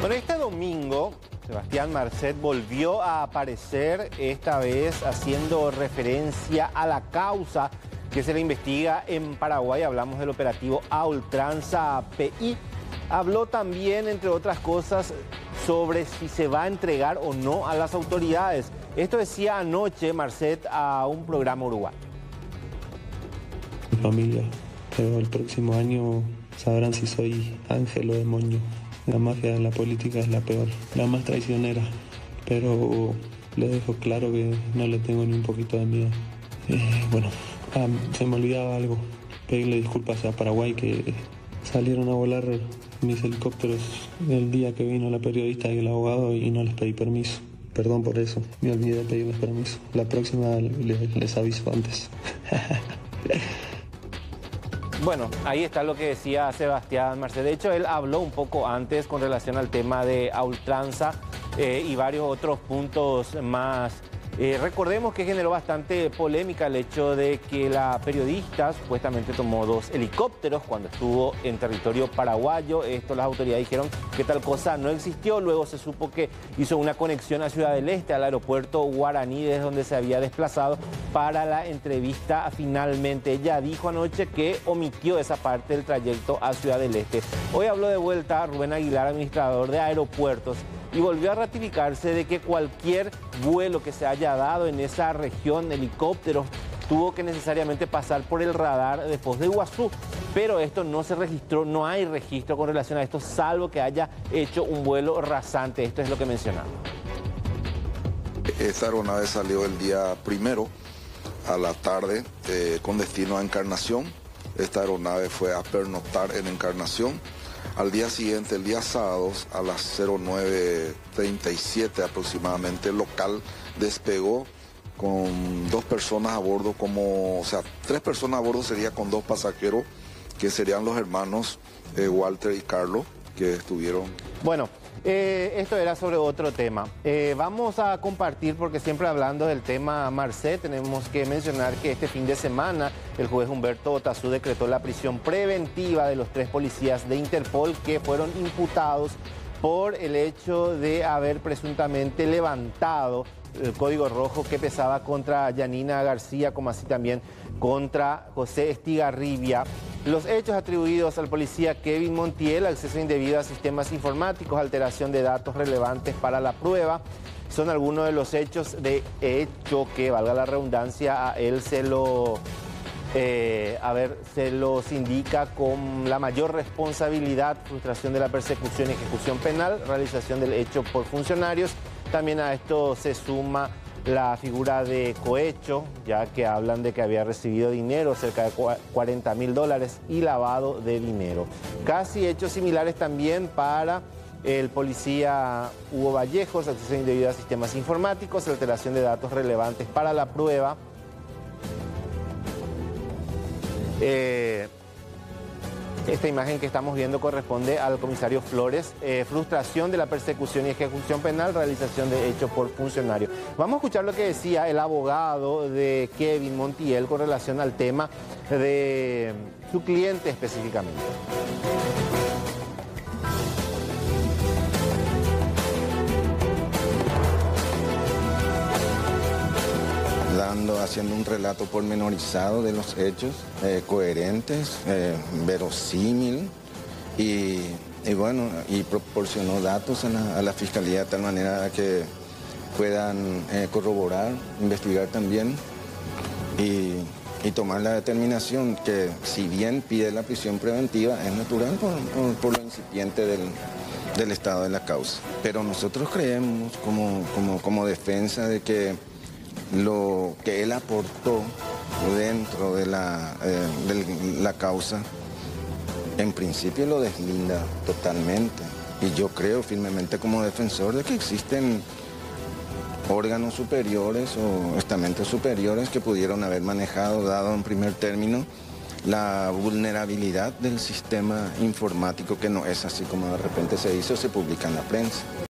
Bueno, este domingo, Sebastián Marcet volvió a aparecer, esta vez haciendo referencia a la causa que se le investiga en Paraguay. Hablamos del operativo A Ultranza PI. Habló también, entre otras cosas, sobre si se va a entregar o no a las autoridades. Esto decía anoche Marcet a un programa uruguayo. Mi familia, pero el próximo año sabrán si soy ángel o demonio. La mafia de la política es la peor, la más traicionera, pero le dejo claro que no le tengo ni un poquito de miedo. Se me olvidaba algo, pedirle disculpas a Paraguay que salieron a volar mis helicópteros el día que vino la periodista y el abogado y no les pedí permiso. Perdón por eso, me olvidé de pedirles permiso. La próxima les aviso antes. Bueno, ahí está lo que decía Sebastián Marcet. De hecho, él habló un poco antes con relación al tema de A Ultranza y varios otros puntos más. Recordemos que generó bastante polémica el hecho de que la periodista supuestamente tomó 2 helicópteros cuando estuvo en territorio paraguayo. Esto las autoridades dijeron que tal cosa no existió. Luego se supo que hizo una conexión a Ciudad del Este, al aeropuerto Guaraní, desde donde se había desplazado para la entrevista. Finalmente, ella dijo anoche que omitió esa parte del trayecto a Ciudad del Este. Hoy habló de vuelta Rubén Aguilar, administrador de aeropuertos, y volvió a ratificarse de que cualquier vuelo que se haya dado en esa región, helicópteros, tuvo que necesariamente pasar por el radar de Foz de Iguazú, pero esto no se registró, no hay registro con relación a esto, salvo que haya hecho un vuelo rasante. Esto es lo que mencionaba. Esta aeronave salió el día 1 a la tarde con destino a Encarnación. Esta aeronave fue a pernoctar en Encarnación. Al día siguiente, el día sábado, a las 09:37 aproximadamente, el local despegó con 2 personas a bordo, 3 personas a bordo sería con 2 pasajeros, que serían los hermanos Walter y Carlos, que estuvieron. Bueno, esto era sobre otro tema. Vamos a compartir, porque siempre hablando del tema Marcet, tenemos que mencionar que este fin de semana el juez Humberto Otazú decretó la prisión preventiva de los 3 policías de Interpol que fueron imputados por el hecho de haber presuntamente levantado el código rojo que pesaba contra Yanina García, como así también contra José Estigarribia. Los hechos atribuidos al policía Kevin Montiel: acceso indebido a sistemas informáticos, alteración de datos relevantes para la prueba, son algunos de los hechos de hecho que, valga la redundancia, a él se los indica con la mayor responsabilidad: frustración de la persecución y ejecución penal, realización del hecho por funcionarios. También a esto se suma la figura de cohecho, ya que hablan de que había recibido dinero, cerca de $40.000, y lavado de dinero. Casi hechos similares también para el policía Hugo Vallejos: acceso indebido a sistemas informáticos, alteración de datos relevantes para la prueba. Esta imagen que estamos viendo corresponde al comisario Flores: frustración de la persecución y ejecución penal, realización de hecho por funcionario. Vamos a escuchar lo que decía el abogado de Kevin Montiel con relación al tema de su cliente específicamente. Haciendo un relato pormenorizado de los hechos, coherentes, verosímil, y proporcionó datos a la Fiscalía de tal manera que puedan corroborar, investigar también y tomar la determinación que, si bien pide la prisión preventiva, es natural por lo incipiente del estado de la causa. Pero nosotros creemos como defensa de que lo que él aportó dentro de la causa, en principio lo deslinda totalmente. Y yo creo firmemente como defensor de que existen órganos superiores o estamentos superiores que pudieron haber manejado, dado en primer término, la vulnerabilidad del sistema informático, que no es así como de repente se dice o se publica en la prensa.